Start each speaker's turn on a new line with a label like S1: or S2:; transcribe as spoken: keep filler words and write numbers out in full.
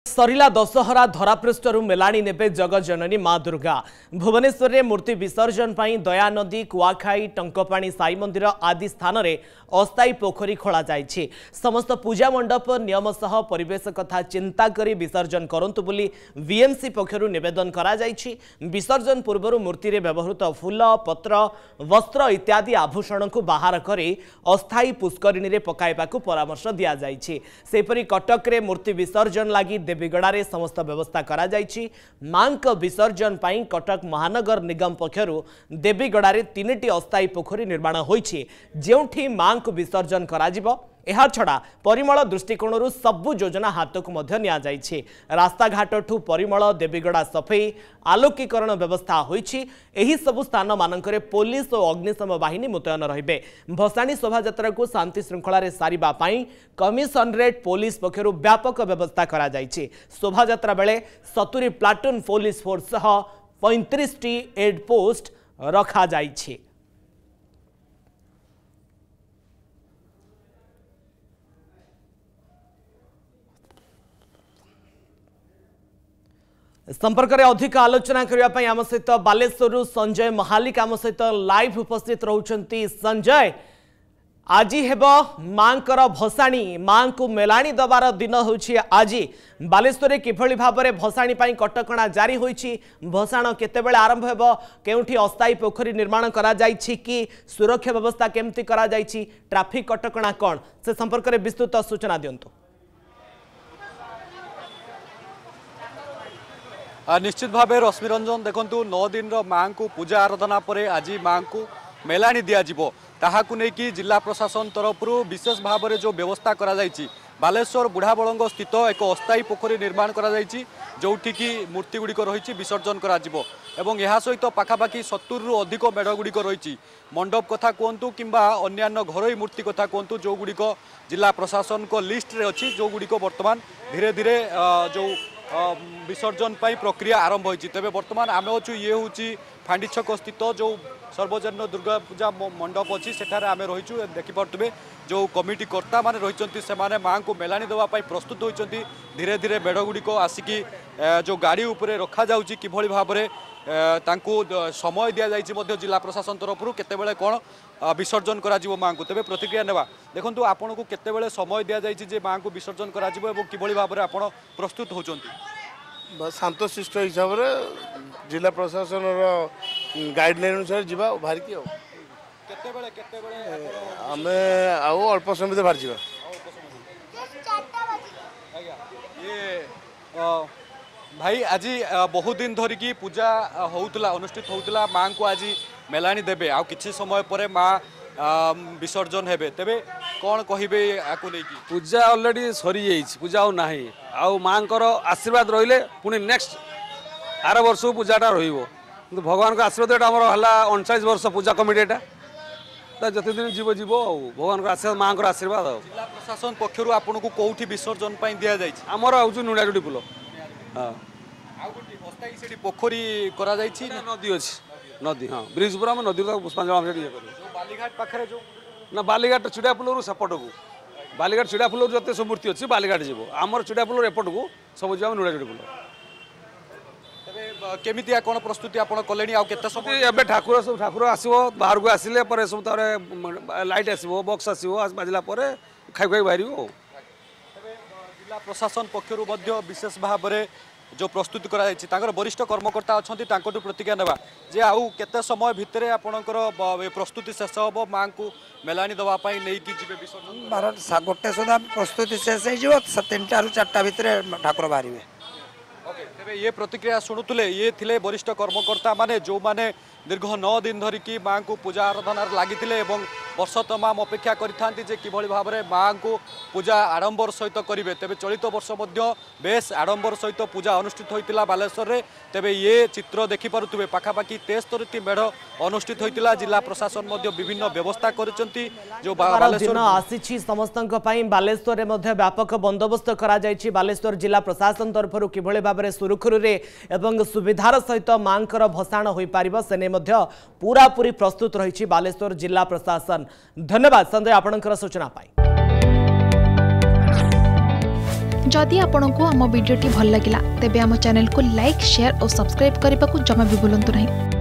S1: सरिला दशहरा धरापृष्ठरू मेलाणी नेबे जगज्जननी माँ दुर्गा। भुवनेश्वर में मूर्ति विसर्जन पर दयानदी कुआखाई टंकपाणी साई मंदिर आदि स्थान में अस्थायी पोखरी खोल जाइछि। समस्त पूजा मंडप नियम सह परिवेश कथा चिंता करी विसर्जन करंतु बोली वीएमसी पक्षरु निवेदन करा जाइछि। विसर्जन पूर्व मूर्ति रे व्यवहृत फूल पत्र वस्त्र इत्यादि आभूषण को बाहर करी अस्थायी पुष्करिणी रे पकाइबाकू परामर्श दिया जाइछि। सेपरि कटक रे मूर्ति विसर्जन लागि देवीगड़ा समस्त व्यवस्था करा जाइछि। मां विसर्जन पाई कटक महानगर निगम पक्षरु देवीगड़ा तीन अस्थायी पोखरी निर्माण होइछि, जेउठी मां विसर्जन करा जिवो। एहा छड़ा परिमल दृष्टिकोण सबु योजना हाथ को मध्य निया जाइछि। रास्ता घाट ठू परिमल देवीगड़ा सफेई आलोकीकरण व्यवस्था होइछि। एही सबु स्थान मानकरे पुलिस और अग्निशम बाहिनी मुतयन रहिबे। भसाणी शोभायात्रा को शांति श्रृंखला रे सारिबा पाई कमिशनरेट पुलिस पक्षरु व्यापक व्यवस्था करा जाइछि। शोभायात्रा बेले सत्तरी प्लाटून पुलिस फोर्स सह पैंतीस टी एड पोस्ट रखा जाइछि। संपर्क में अधिक आलोचना करने आम सहित बालेश्वर संजय महालिक आम सहित लाइव उपस्थित रहउछंती। संजय, आज हेब मांकर भसाणी, मां को मेलाणी दबार दिन होछि आज। बालेश्वर किभली भाव में भसाणी पाई कटकणा जारी होइछि? भसाण केतेबेले आरंभ हेब? केउठी अस्थायी पोखरी निर्माण करा जाइछि कि सुरक्षा व्यवस्था केमती करा जाइछि? ट्रैफिक कटकणा कोन से संपर्क में विस्तृत सूचना दियंतु।
S2: निश्चित भाव रश्मिरंजन देखु नौ दिन मां को पूजा आराधना पर आज मां को मेलाणी दिज्व ताकू नहीं जिला प्रशासन तरफ विशेष भाव में जो व्यवस्था करा जाइछि। बालेश्वर बुढ़ाबलंग स्थित एक अस्थायी पोखरी निर्माण करा जाइछि, जोठी की मूर्ति गुड़िक रही विसर्जन करा जिवो। एवं यह सहित पाखापाखि सत्तर रु अधिक मेढ़ गुड़िक रही मंडप कथा कहतु किंबा अन्यान्य घरोई मूर्ति कथा कहतु जो गुड़िक जिला प्रशासन को लिस्ट रे अच्छी, जो गुड़िक बर्तमान धीरे धीरे जो विसर्जन पाई प्रक्रिया आरंभ होती। तेज बर्तमान आम अच्छु ये हूँ फांडी छक स्थित जो सर्वजन दुर्गा पूजा मंडप अच्छी सेठारे आम रहीचु। देखिपे जो कमिटी कर्ता माने रही से मां को मेलाणी देवाई प्रस्तुत होती। धीरे धीरे मेढ़ गुड़िक आसिकी जो गाड़ी उपरे रखा जाउची किभली भाव में तांको समय दि जाइए जिला प्रशासन तरफ केतेबेले कौन विसर्जन करा जिवो मां को। तेबे प्रतिक्रिया नेबा देखंतु आपन को केतेबेले समय दि जाइए जे मां को विसर्जन करा जिवो एवं किभली भाव में आपन प्रस्तुत होचंती?
S3: शांत शिष्ट हिसाब से जिला प्रशासन गाइडलाइन अनुसार जीवा बाहर की
S2: केतेबेले केतेबेले
S3: आमे आउ अल्प समय बाहर जीवा।
S2: ये भाई आज बहुत दिन धरिकी पूजा होउतला अनुष्ठित होउतला मां को आज मेलाणी देबे आ किछि समय पर मां विसर्जन हेबे। तेबे कौन कहिबे आकु नै की
S4: पूजा ऑलरेडी सरी जाइछि, पूजा आ नाही आ मांकर आशीर्वाद रहिले पुनी नेक्स्ट आर वर्ष पूजाटा रहिबो। किंतु भगवान को आशीर्वाद हमर हला उनचास वर्ष पूजा कमिटीटा जते दिन जीव जीव भगवान को आशीर्वाद मांकर आशीर्वाद।
S2: जिला प्रशासन पक्षरु आपन को कोउठी विसर्जन पई दिया जाइछि?
S4: हमर आउछु नुडाजुडी पुल। हां
S2: आउ गुटी अस्थायी सेठी पोखरी करा जाइछि,
S4: नदी अछि नदी। हां ब्रिज पर हम नदी तक पुष्पांजलि हम सेठी करू।
S2: जो बालीघाट पाखरे जो
S4: ना बालीघाट चिड़िया पुलरू सेपट को बालीघाट चिड़िया पुल जो सब मूर्ति अच्छी बालीघाट जीव आमर चिड़िया पुल एपट को सब जीव नुड़ाजुड़ी पुल।
S2: केमितिया कौन प्रस्तुति आपन कलेनी आ केते समय
S4: एबे ठाकुर सब ठाकुर आसीबो बाहर को आसिले पर सब तारे लाइट आसीबो बॉक्स आसीबो आज बाजिला पर खाइ खाइ बाहरिबो।
S2: जिला प्रशासन पक्षरु मध्य विशेष भाव में जो प्रस्तुति करा जायछि तांकर वरिष्ठ कर्मकर्ता अछंती तांकटु प्रतिज्ञा नेबा जे आउ केते समय भितरे आपनकर प्रस्तुति शेष होबो मां को मेलाणी दवा पई नै कि जिबे विसर्जन
S5: भारत गोटे सुधा प्रस्तुति शेष हो जिवो तीनटा रु चारटा भितरे ठाकुर बाहरिबे।
S2: ओके तेबे ये प्रतिक्रिया सुनुतले ये थिले वरिष्ठ कर्मकर्ता माने जो माने दीर्घ नौ दिन धरिकी मां को पूजा आराधना लागिथिले एवं वर्ष तमाम अपेक्षा करिथांती जे किभली भाव में मां को पूजा आडंबर सहित करिवे। तेबे चलित वर्ष मध्य बेस आडंबर सहित पूजा अनुष्ठित होइतिला बालेश्वर रे। तेबे ये चित्र देखि पारुथुबे पाखापाखि तेस्तरी टी मेढ़ अनुष्ठित होइतिला। जिला प्रशासन मध्य विभिन्न व्यवस्था करिसंती। जो
S1: बालेश्वर आसीछि समस्तंक पई बालेश्वर रे मध्य व्यापक बंदोबस्त करा जायछि। बालेश्वर जिला प्रशासन तरफरु किभली भाव में सुरक्षित रे एवं सुविधार सहित मांकर भसाण होई पारिबो सेने मध्य पूरा पूरी प्रस्तुत रही बालेश्वर जिला प्रशासन। धन्यवाद संजय आपणकर सूचना पाई।
S6: जदि आपंक आम भिडी भल लगा तेब आम चैनल को लाइक शेयर और सब्सक्राइब करने को जमा भी भूलु नहीं।